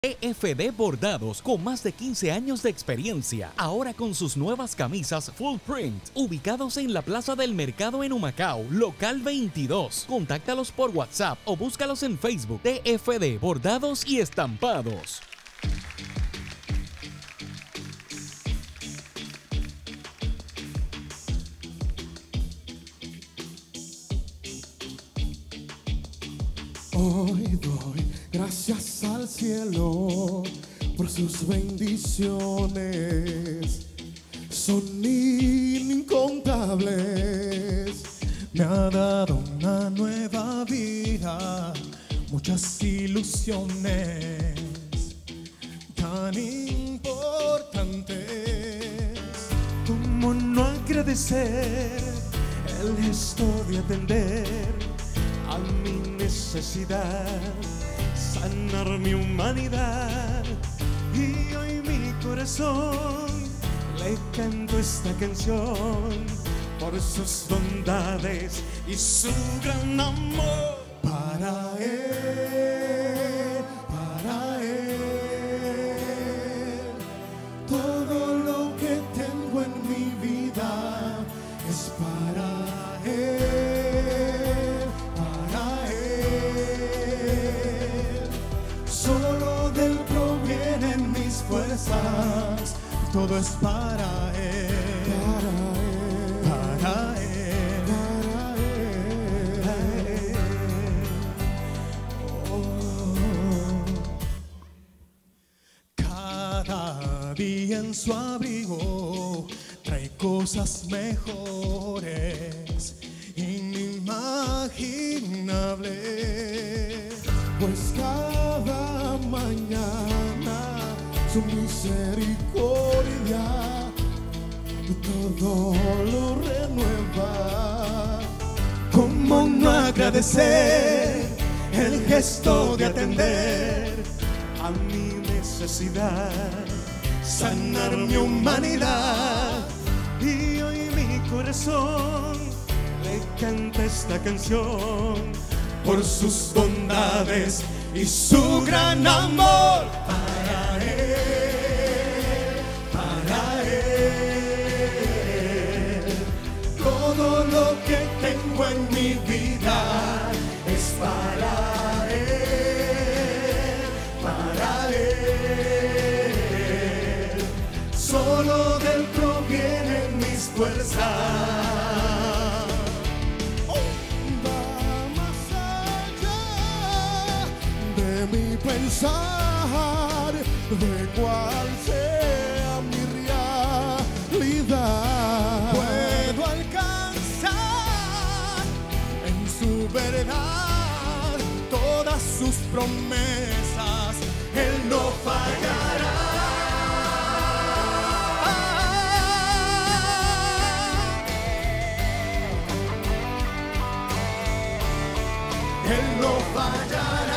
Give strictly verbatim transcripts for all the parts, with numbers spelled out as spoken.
E F D Bordados, con más de quince años de experiencia, ahora con sus nuevas camisas full print, ubicados en la Plaza del Mercado en Humacao, local veintidós. Contáctalos por WhatsApp o búscalos en Facebook. E F D Bordados y Estampados. Hoy doy gracias al cielo por sus bendiciones, son incontables. Me ha dado una nueva vida, muchas ilusiones tan importantes. ¿Cómo no agradecer el gesto de atender a mi necesidad, sanar mi humanidad? Y hoy mi corazón le canto esta canción por sus bondades y su gran amor. Para él, para él, todo lo que tengo en mi vida es para él. Solo de él provienen mis fuerzas, todo es para él, para él, para él, para él. Oh. Cada día en su abrigo trae cosas mejores, inimaginables, pues cada mañana su misericordia todo lo renueva. ¿Cómo no agradecer el gesto de atender a mi necesidad, sanar mi humanidad? Y hoy mi corazón le canta esta canción por sus bondades y su gran amor. Para él, para él, todo lo que tengo en mi vida es para él, para él. Solo de él provienen mis fuerzas. Mi pensar de cuál sea mi realidad, puedo alcanzar en su verdad todas sus promesas, él no fallará. Él no fallará.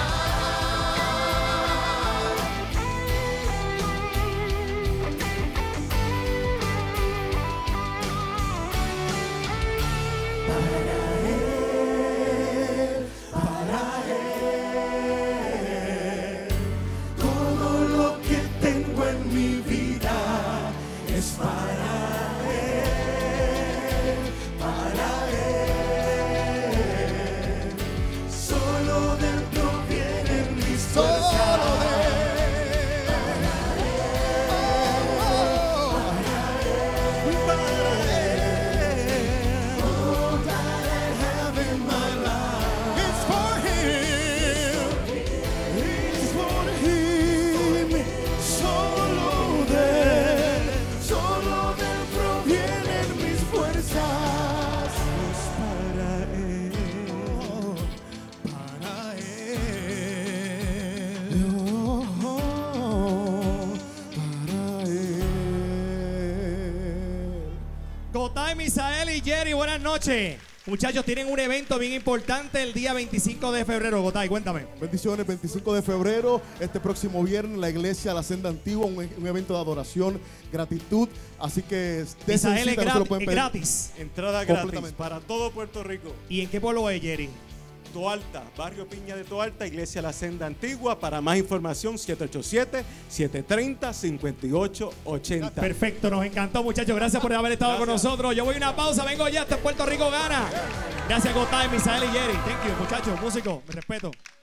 Gotay, Misael y Jerry, buenas noches. Muchachos, tienen un evento bien importante el día veinticinco de febrero. Gotay, cuéntame. Bendiciones, veinticinco de febrero, este próximo viernes, la iglesia La Senda Antigua, un, un evento de adoración, gratitud. Así que Misael es, no gratis, lo es gratis. Entrada gratis para todo Puerto Rico. ¿Y en qué pueblo es, Jerry? Toalta, Barrio Piña de Toalta, Iglesia La Senda Antigua. Para más información, siete ocho siete, siete tres cero, cinco ocho ocho cero. Perfecto, nos encantó, muchachos. Gracias por haber estado Gracias. con nosotros. Yo voy a una pausa, vengo ya hasta Puerto Rico Gana. Gracias, Gotay, Misael y Jerry. Thank you, muchachos, músicos, me respeto.